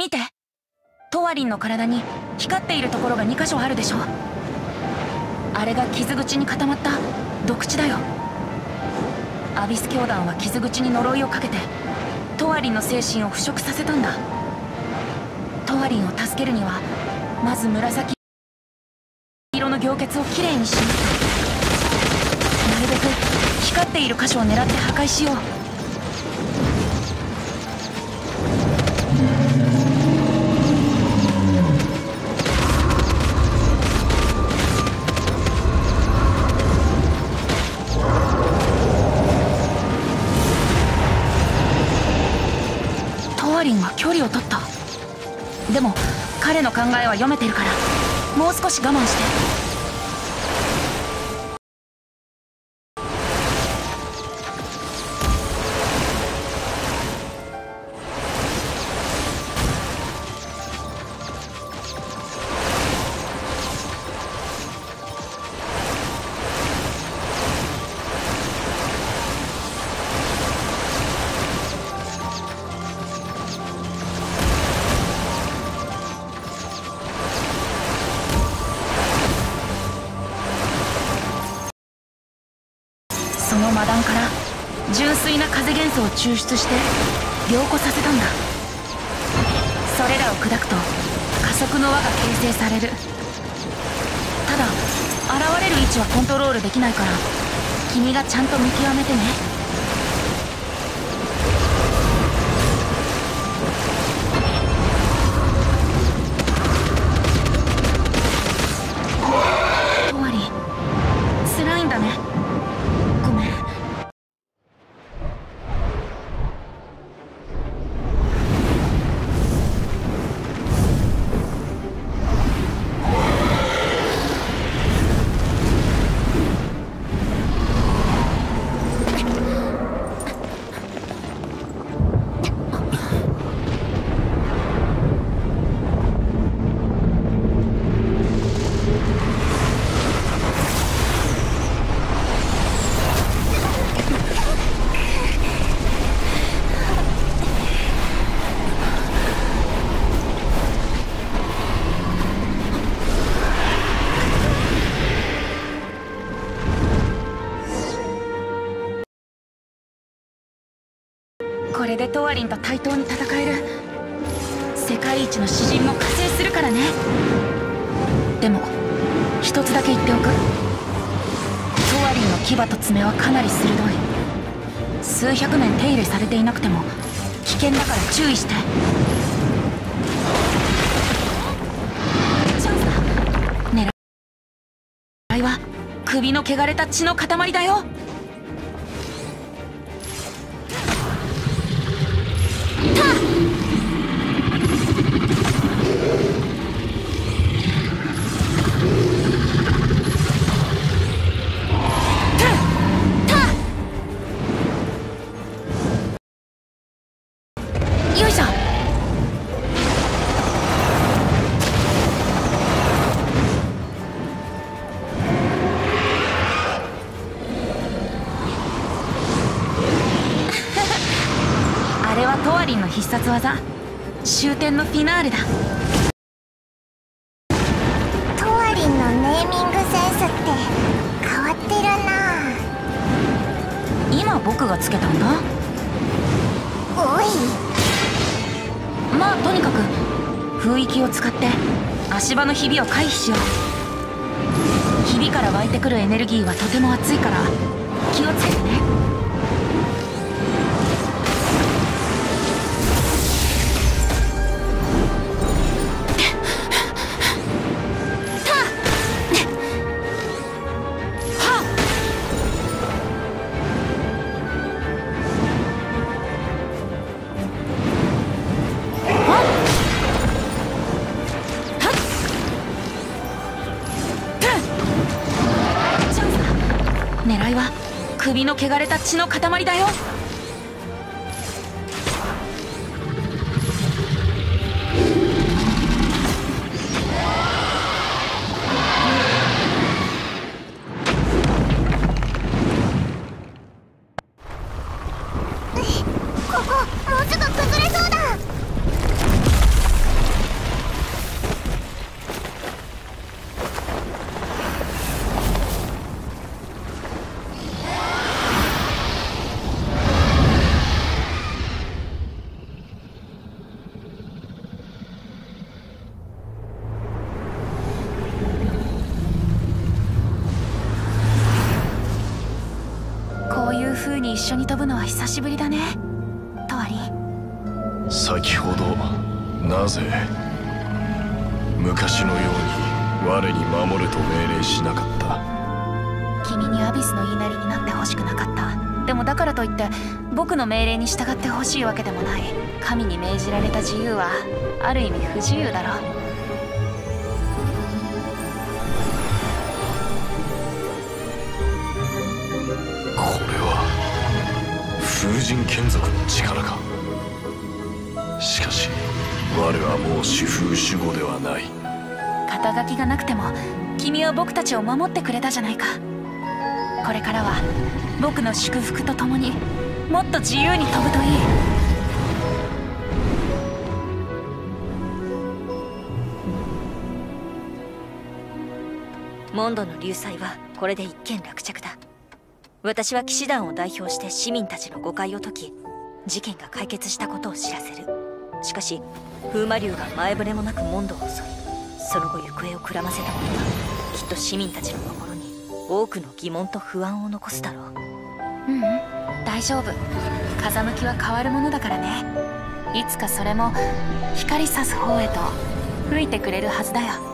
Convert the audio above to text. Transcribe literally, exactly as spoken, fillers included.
見て、トワリンの体に光っているところがにかしょあるでしょ。あれが傷口に固まった毒血だよ。アビス教団は傷口に呪いをかけてトワリンの精神を腐食させたんだ。トワリンを助けるにはまず紫色の凝結をきれいにしないと。なるべく光っている箇所を狙って破壊しよう。トワリンは距離を取った。でも彼の考えは読めてるから、もう少し我慢して。その魔弾から純粋な風元素を抽出して凝固させたんだ。それらを砕くと加速の輪が形成される。ただ現れる位置はコントロールできないから、君がちゃんと見極めてね。トワリン、辛いんだね。ごめん。これでトワリンと対等に戦える。世界一の詩人も加勢するからね。でも一つだけ言っておく。トワリンの牙と爪はかなり鋭い。数百年手入れされていなくても危険だから注意して。チャンスだ。狙いは首の汚れた血の塊だよ。よいしょ。あれはトワリンの必殺技、終点のフィナーレだ。 トワリンのネーミングセンスって変わってるな。 今僕がつけたんだ。 おい、 まあとにかく雰囲気を使って足場のひびを回避しよう。ひびから湧いてくるエネルギーはとても熱いから気をつけてね。狙いは首の汚れた血の塊だよ。 ここもうすぐ崩れそうだ。 緒に飛ぶのは久しぶりだね、トワリン。 先ほどなぜ昔のように我に守れと命令しなかった？ 君にアビスの言いなりになってほしくなかった。でもだからといって僕の命令に従ってほしいわけでもない。神に命じられた自由はある意味不自由だろう。 これは風神眷属の力か。しかし我はもう主風守護ではない。 肩書きがなくても君は僕たちを守ってくれたじゃないか。これからは僕の祝福とともにもっと自由に飛ぶといい。 モンドの流祭はこれで一件落着だ。私は騎士団を代表して市民たちの誤解を解き、事件が解決したことを知らせる。しかし風魔竜が前触れもなくモンドを襲い、その後行方をくらませたことはきっと市民たちの心に多くの疑問と不安を残すだろう。 ううん、大丈夫。風向きは変わるものだからね。いつかそれも光さす方へと吹いてくれるはずだよ。